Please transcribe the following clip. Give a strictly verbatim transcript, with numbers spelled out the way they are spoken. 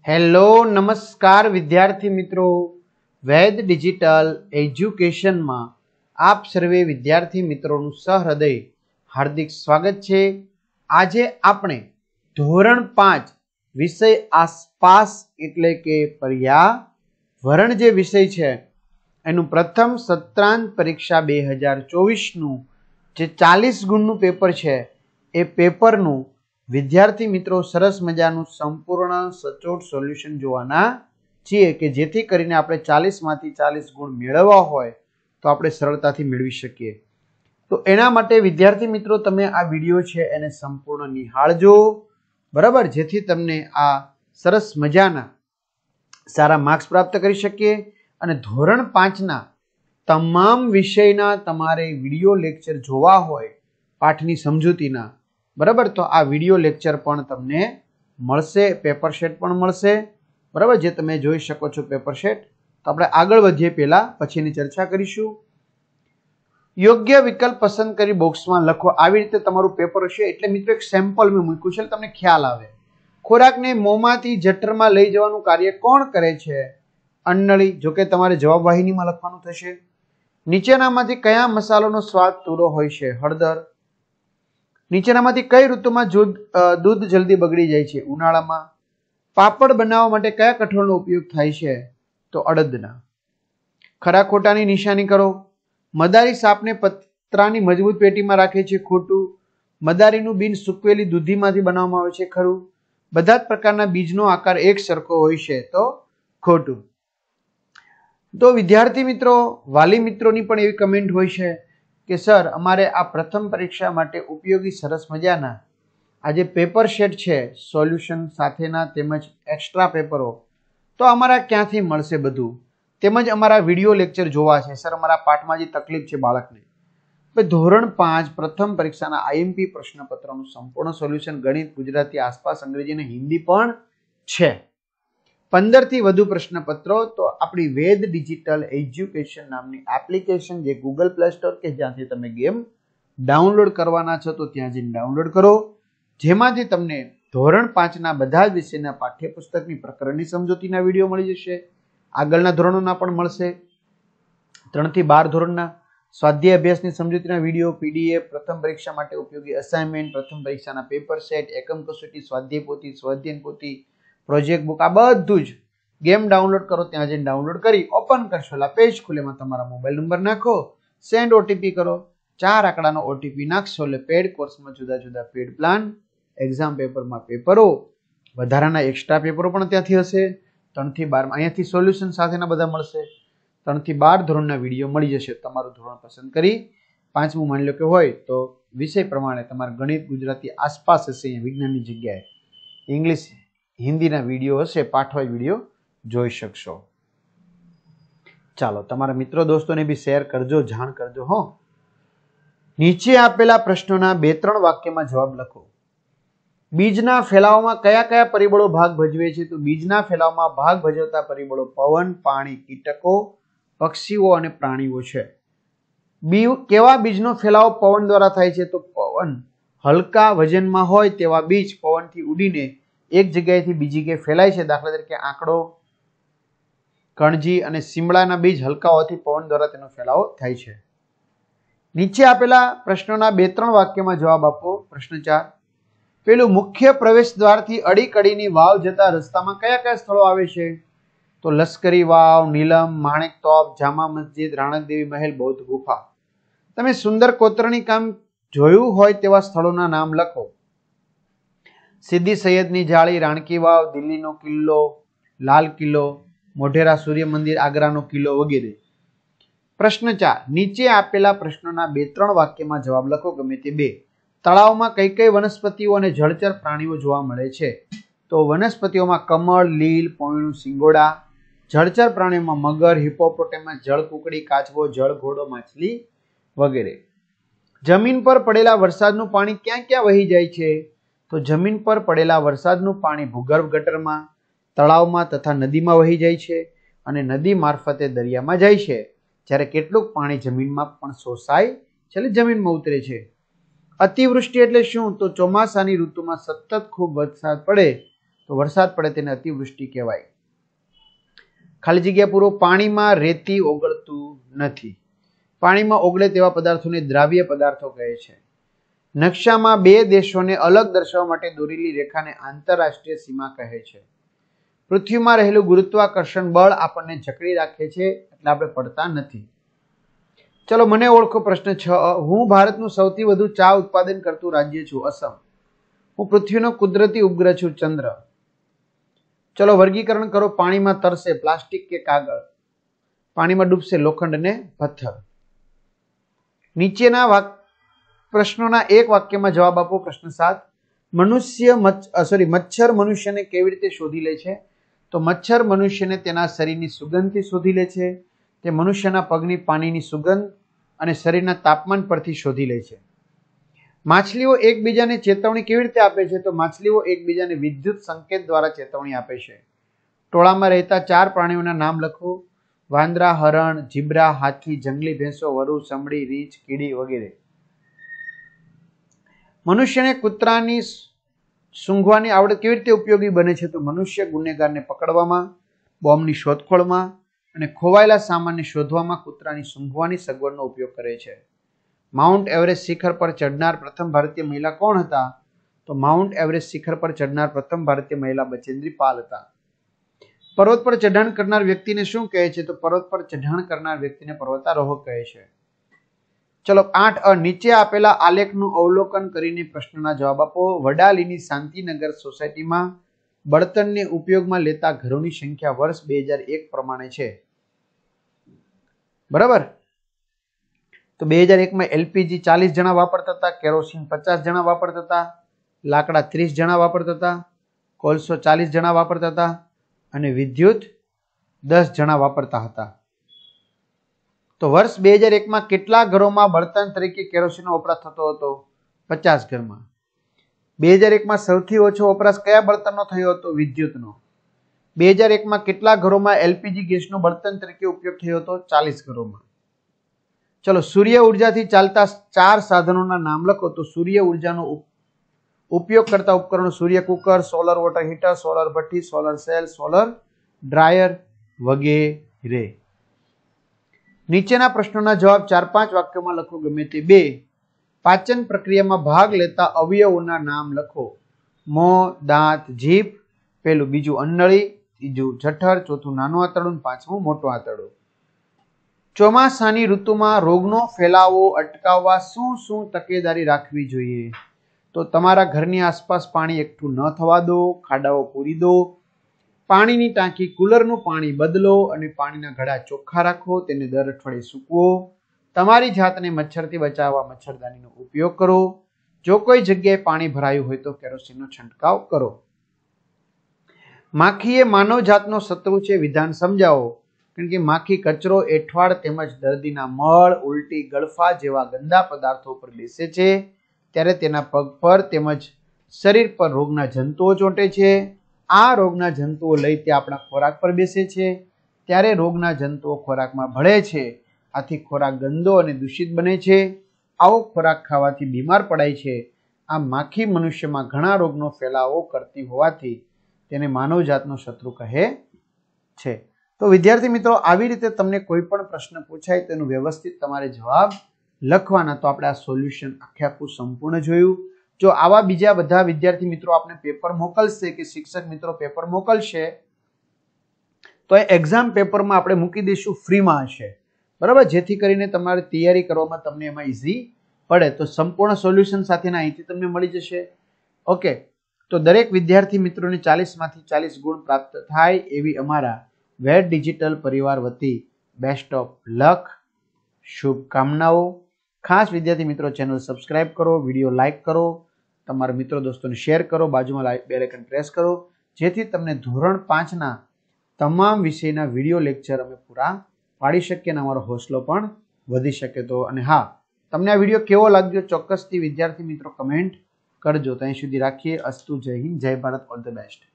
Hello નમસ્કાર વિદ્યાર્થી મિત્રો, વેદ ડિજિટલ એજ્યુકેશનમાં આપ સર્વે વિદ્યાર્થી મિત્રોનું સહૃદય હાર્દિક સ્વાગત છે। આજે આપણે ધોરણ પાંચ વિષય આસપાસ એટલે કે પર્યાવરણ જે વિષય છે એનું પ્રથમ સત્રાંત પરીક્ષા બે હજાર ચોવીસનું જે ચાલીસ ગુણનું પેપર છે એ પેપરનું વિદ્યાર્થી મિત્રો સરસ મજાનું સંપૂર્ણ સચોટ સોલ્યુશન જોવાના છીએ કે જેથી કરીને આપણે ચાલીસ માંથી ચાલીસ ગુણ મેળવવા હોય તો આપણે સરળતાથી મેળવી શકીએ। તો એના માટે વિદ્યાર્થી મિત્રો તમે આ વિડીયો છે એને સંપૂર્ણ નિહાળજો, બરાબર, જેથી તમને આ સરસ મજાના સારા માર્ક્સ પ્રાપ્ત કરી શકીએ। અને ધોરણ પાંચના તમામ વિષયના તમારે વિડીયો લેક્ચર જોવા હોય પાઠની સમજૂતીના, બરાબર, તો આ વિડીયો લેક્ચર પણ તમને મળશે, પેપર સેટ પણ મળશે, બરાબર, જે તમે જોઈ શકો છો પેપર સેટ। તો આપણે આગળ વધીએ પહેલા પછીની ચર્ચા કરીશું। યોગ્ય વિકલ્પ પસંદ કરી બોક્સમાં લખો। આવી રીતે તમારું પેપર હશે એટલે મિત્રો એક સેમ્પલ મેં મૂક્યું છે, તમને ખ્યાલ આવે। ખોરાકને મોંમાંથી જઠરમાં લઈ જવાનું કાર્ય કોણ કરે છે? અન્નળી, જો કે તમારે જવાબ વાહિનીમાં લખવાનું થશે। નીચેનામાંથી કયા મસાલાનો સ્વાદ તુરો હોય છે? હળદર। નીચેનામાંથી કઈ ઋતુમાં દૂધ જલ્દી બગડી જાય છે? ઉનાળામાં। પાપડ બનાવવા માટે કયા કઠોળનો ઉપયોગ થાય છે? તો અડદના। ખરા ખોટાની નિશાની કરો। મદારી સાપને પતરાની મજબૂત પેટીમાં રાખે છે, ખોટું। મદારીનું બીન સૂકવેલી દૂધીમાંથી બનાવવામાં આવે છે, ખરું। બધા જ પ્રકારના બીજનો આકાર એક સરખો હોય છે, તો ખોટું। તો વિદ્યાર્થી મિત્રો, વાલી મિત્રોની પણ એવી કમેન્ટ હોય છે કે સર અમારે આ પ્રથમ પરીક્ષા માટે ઉપયોગી સરસ મજાના આ જે પેપર સેટ છે સોલ્યુશન સાથેના તેમજ એક્સ્ટ્રા પેપરો તો અમારા ક્યાંથી મળશે બધું, તેમજ અમારા વિડીયો લેક્ચર જોવા છે સર, અમારા પાઠમાં જે તકલીફ છે બાળકને। ધોરણ પાંચ પ્રથમ પરીક્ષાના આઈએમપી પ્રશ્નપત્રનું સંપૂર્ણ સોલ્યુશન ગણિત, ગુજરાતી, આસપાસ, અંગ્રેજી અને હિન્દી પણ છે। પંદર થી વધુ પ્રશ્નપત્રો તો આપણી વેદ ડિજિટલ એજ્યુકેશન નામની એપ્લિકેશન જે ગૂગલ પ્લે સ્ટોર કે જ્યાંથી તમે ગેમ ડાઉનલોડ કરવાના છો તો ત્યાં જઈને ડાઉનલોડ કરો, જેમાંથી તમને ધોરણ પાંચના બધા જ વિષયના પાઠ્યપુસ્તકની પ્રકરણની સમજૂતીના વિડીયો મળી જશે। આગળના ધોરણોના પણ મળશે। ત્રણ થી બાર ધોરણના સ્વાધ્યાય અભ્યાસની સમજૂતીના વિડીયો, પીડીએફ, પ્રથમ પરીક્ષા માટે ઉપયોગી અસાઇનમેન્ટ, પ્રથમ પરીક્ષાના પેપર સેટ, એકમ કસોટી, સ્વાધ્યાય પોથી, સ્વાધ્યાયન પોથી, પ્રોજેક્ટ બુક, આ બધું જ ગેમ ડાઉનલોડ કરો, ત્યાં જઈને ડાઉનલોડ કરી ઓપન કરશો એટલે પેજ ખુલેમાં તમારા મોબાઈલ નંબર નાખો, સેન્ડ ઓટીપી કરો, ચાર આંકડાનો ઓટીપી નાખશો એટલે પેડ કોર્સમાં જુદા જુદા પેડ પ્લાન, એક્ઝામ પેપરમાં પેપરો, વધારાના એક્સ્ટ્રા પેપરો પણ ત્યાંથી હશે। ત્રણ થી બાર અહીંયાથી સોલ્યુશન સાથેના બધા મળશે। ત્રણ થી બાર ધોરણના વિડીયો મળી જશે। તમારું ધોરણ પસંદ કરી પાંચમું માની લો કે હોય તો વિષય પ્રમાણે તમારે ગણિત, ગુજરાતી, આસપાસ હશે, વિજ્ઞાનની જગ્યાએ ઇંગ્લિશ, હિન્દીના વિડીયો હશે, પાઠવાય વિડીયો જોઈ શકશો। ચાલો તમારા મિત્રો દોસ્તોને બી શેર કરજો, જાણ કરજો હો। નીચે આપેલા પ્રશ્નોના બે ત્રણ વાક્યમાં જવાબ લખો। બીજના ફેલાવામાં કયા કયા પરિબળો ભાગ ભજવે છે? તો બીજના ફેલાવામાં ભાગ ભજવતા પરિબળો પવન, પાણી, કીટકો, પક્ષીઓ અને પ્રાણીઓ છે। બી કેવા બીજનો ફેલાવો પવન દ્વારા થાય છે? તો પવન હલકા વજનમાં હોય તેવા બીજ પવનથી ઉડીને એક જગ્યાએથી બીજી જગ્યાએ ફેલાય છે। દાખલા તરીકે આંકડો, કણજી અને શિમળાના બીજ હલકા હોવાથી પવન દ્વારા તેનો ફેલાવો થાય છે। નીચે આપેલા પ્રશ્નોના બે ત્રણ વાક્યમાં જવાબ આપો। પ્રશ્ન ચાર, પેલું મુખ્ય પ્રવેશ દ્વારથી અડી કડીની વાવ જતા રસ્તામાં કયા કયા સ્થળો આવે છે? તો લશ્કરી વાવ, નીલમ, માણેક તોપ, જામા મસ્જિદ, રાણક દેવી મહેલ, બૌદ્ધ ગુફા। તમે સુંદર કોતરણી કામ જોયું હોય તેવા સ્થળોના નામ લખો। સિદ્દી સૈયદની જાળી, રાણકી વાવ, દિલ્હીનો કિલ્લો, લાલ કિલ્લો, મોઢેરા સૂર્ય મંદિર, આગ્રાનો કિલ્લો વગેરે। પ્રશ્ન ચાર, નીચે આપેલા પ્રશ્નોના બે ત્રણ વાક્યમાં જવાબ લખો, ગમે તે બે। તળાવમાં કઈ કઈ વનસ્પતિઓ અને જળચર પ્રાણીઓ જોવા મળે છે? તો વનસ્પતિઓમાં કમળ, લીલ, પોયણું, સિંગોડા, જળચર પ્રાણીઓમાં મગર, હિપ્પોપોટેમસ, જળ કુકડી, કાચબો, જળ ઘોડો, માછલી વગેરે। જમીન પર પડેલા વરસાદનું પાણી ક્યાં ક્યાં વહી જાય છે? તો જમીન પર પડેલા વરસાદનું પાણી ભૂગર્ભ ગટરમાં, તળાવમાં તથા નદીમાં વહી જાય છે અને નદી મારફતે દરિયામાં જાય છે, જ્યારે કેટલુંક પાણી જમીનમાં પણ શોષાય છે એટલે જમીનમાં ઉતરે છે। અતિવૃષ્ટિ એટલે શું? તો ચોમાસાની ઋતુમાં સતત ખૂબ વરસાદ પડે તો વરસાદ પડે તેને અતિવૃષ્ટિ કહેવાય. ખાલી જગ્યા પૂરો. પાણીમાં રેતી ઓગળતું નથી. પાણીમાં ઓગળે તેવા પદાર્થોને દ્રાવ્ય પદાર્થો કહે છે. નકશામાં બે દેશોને અલગ દર્શાવવા માટે દોરેલી રેખાને આંતરરાષ્ટ્રીય સીમા કહે છે. પૃથ્વીમાં રહેલું ગુરુત્વાકર્ષણ બળ આપણને જકડી રાખે છે એટલે આપણે પડતા નથી. ચલો મને ઓળખો. પ્રશ્ન છ. હું ભારતનું સૌથી વધુ ચા ઉત્પાદન કરતું રાજ્ય છું. અસમ. હું પૃથ્વીનો કુદરતી ઉપગ્રહ છું. ચંદ્ર. ચલો વર્ગીકરણ કરો. પાણીમાં તરશે પ્લાસ્ટિક કે કાગળ. પાણીમાં ડૂબશે લોખંડ અને પથ્થર. નીચેના વાક પ્રશ્નોના એક વાક્યમાં જવાબ આપો. પ્રશ્ન સાત. મનુષ્ય સોરી મચ્છર મનુષ્યને કેવી રીતે શોધી લે છે? તો મચ્છર મનુષ્યને તેના શરીરની સુગંધથી શોધી લે છે. તે મનુષ્યના પગની પાણીની સુગંધ અને શરીરના તાપમાન પરથી શોધી લે છે. માછલીઓ એકબીજાને ચેતવણી કેવી રીતે આપે છે? તો માછલીઓ એકબીજાને વિદ્યુત સંકેત દ્વારા ચેતવણી આપે છે. ટોળામાં રહેતા ચાર પ્રાણીઓના નામ લખો. વાંદરા, હરણ, જીબ્રા, હાથી, જંગલી ભેંસો, વરુ, સમડી, રીંછ, કીડી વગેરે. મનુષ્યને કૂતરાની સૂંઘવાની આવડત કેવી રીતે ઉપયોગી બને છે? તો મનુષ્ય ગુનેગારને પકડવામાં, બોમ્બની શોધખોળમાં અને ખોવાયેલા સામાનને શોધવામાં કૂતરાની સૂંઘવાની સગવડનો ઉપયોગ કરે છે. માઉન્ટ એવરેસ્ટ શિખર પર ચડનાર પ્રથમ ભારતીય મહિલા કોણ હતા? તો માઉન્ટ એવરેસ્ટ શિખર પર ચડનાર પ્રથમ ભારતીય મહિલા બચેન્દ્રી પાલ હતા. પર્વત પર ચઢાણ કરનાર વ્યક્તિને શું કહે છે? તો પર્વત પર ચઢાણ કરનાર વ્યક્તિને પર્વતારોહક કહે છે. ચલો આઠ. અ નીચે આપેલા આલેખનું અવલોકન કરીને પ્રશ્નના જવાબ આપો. વડાલીની શાંતિનગર સોસાયટીમાં બળતણને ઉપયોગમાં લેતા ઘરોની સંખ્યા વર્ષ બે હજાર એક પ્રમાણે છે. બરાબર. તો બે હજાર એકમાં એલપીજી ચાલીસ જણા વાપરતા હતા, કેરોસીન પચાસ જણા વાપરતા હતા, લાકડા ત્રીસ જણા વાપરતા હતા, કોલસો ચાલીસ જણા વાપરતા હતા અને વિદ્યુત દસ જણા વાપરતા હતા. તો વર્ષ બે હજાર એકમાં કેટલા ઘરોમાં બળતણ તરીકે કેરોસીનનો વપરાશ થતો હતો? પચાસ ઘરમાં. બે હજાર એકમાં સૌથી ઓછો વપરાશ કયા બળતણનો થયો હતો? વિદ્યુતનો. બે હજાર એકમાં કેટલા ઘરોમાં એલપીજી ગેસનો બળતણ તરીકે ઉપયોગ થયો હતો? ચાલીસ ઘરોમાં. ચલો સૂર્ય ઉર્જાથી ચાલતા ચાર સાધનોના નામ લખો. તો સૂર્ય ઉર્જાનો ઉપયોગ કરતા ઉપકરણો સૂર્ય cooker, solar water heater, solar ભઠ્ઠી, સોલર સેલ, સોલર ડ્રાયર વગેરે. નીચેના પ્રશ્નોના જવાબ ચાર પાંચ વાક્યોમાં લખો. ગમે તે બે. પાચન પ્રક્રિયામાં ભાગ લેતા અવયવોના નામ લખો. મોં, દાંત, જીભ. પેલું બીજું અન્નળી, ત્રીજું જઠર, ચોથું નાનું આંતરડું, પાંચમું મોટું આંતરડું. ચોમાસાની ઋતુમાં રોગનો ફેલાવો અટકાવવા શું શું તકેદારી રાખવી જોઈએ? તો તમારા ઘરની આસપાસ પાણી એકઠું ન થવા દો, ખાડાઓ પૂરી દો, પાણીની ટાંકી કુલરનું પાણી બદલો અને પાણીના ઘડા ચોખ્ખા રાખો, તેને દર અઠવાડિયે સૂકવો. તમારી જાતને મચ્છરથી બચાવવા મચ્છરદાનીનો ઉપયોગ કરો. જો કોઈ જગ્યાએ પાણી ભરાયું હોય તો કેરોસીનનો છંટકાવ કરો. માખી એ માનવ જાતનો શત્રુ છે. વિધાન સમજાવો. કારણ કે માખી કચરો, એઠવાડ તેમજ દર્દીના મળ, ઉલટી, ગળફા જેવા ગંદા પદાર્થો પર બેસે છે ત્યારે તેના પગ પર તેમજ શરીર પર રોગના જંતુઓ ચોંટે છે. આ રોગના જંતુઓ લઈ તે આપણા ખોરાક પર બેસે છે ત્યારે રોગના જંતુઓ ખોરાકમાં ભળે છે. આથી ખોરાક ગંદો અને દૂષિત બને છે. આવો ખોરાક ખાવાથી બીમાર પડાય છે. આ માખી મનુષ્યમાં ઘણા રોગનો ફેલાવો કરતી હોવાથી તેને માનવ જાતનો શત્રુ કહે છે. તો વિદ્યાર્થી મિત્રો, આવી રીતે તમને કોઈ પણ પ્રશ્ન પૂછાય તેનું વ્યવસ્થિત તમારે જવાબ લખવાના. તો આપણે આ સોલ્યુશન આખે આખું સંપૂર્ણ જોયું. જો આવા બીજા બધા વિદ્યાર્થી મિત્રો આપણે પેપર મોકલશે કે શિક્ષક મિત્રો પેપર મોકલશે તો એ એક્ઝામ પેપરમાં આપણે મૂકી દઈશું, ફ્રીમાં હશે. બરાબર, જેથી કરીને તમારે તૈયારી કરવામાં તમને એમાં ઇઝી પડે. તો સંપૂર્ણ સોલ્યુશન સાથેના અહીંથી તમને મળી જશે. ઓકે, તો દરેક વિદ્યાર્થી મિત્રોને ચાલીસ માંથી ચાલીસ ગુણ પ્રાપ્ત થાય એવી અમારા વેદ ડિજિટલ પરિવાર વતી બેસ્ટ ઓફ લક, શુભકામનાઓ. ખાસ વિદ્યાર્થી મિત્રો ચેનલ સબસ્ક્રાઇબ કરો, વિડીયો લાઇક કરો, તમારા મિત્રો દોસ્તોને શેર કરો, બાજુમાં બેલ આઇકન પ્રેસ કરો, જેથી તમને ધોરણ પાંચના તમામ વિષયના વિડીયો લેક્ચર અમે પૂરા પાડી શકીએ અને અમારો હોસલો પણ વધી શકે. તો અને હા, તમને આ વિડીયો કેવો લાગ્યો ચોક્કસથી વિદ્યાર્થી મિત્રો કમેન્ટ કરજો. ત્યાં સુધી રાખીએ. અસ્તુ. જય હિન્દ, જય ભારત, ઓલ ધ બેસ્ટ.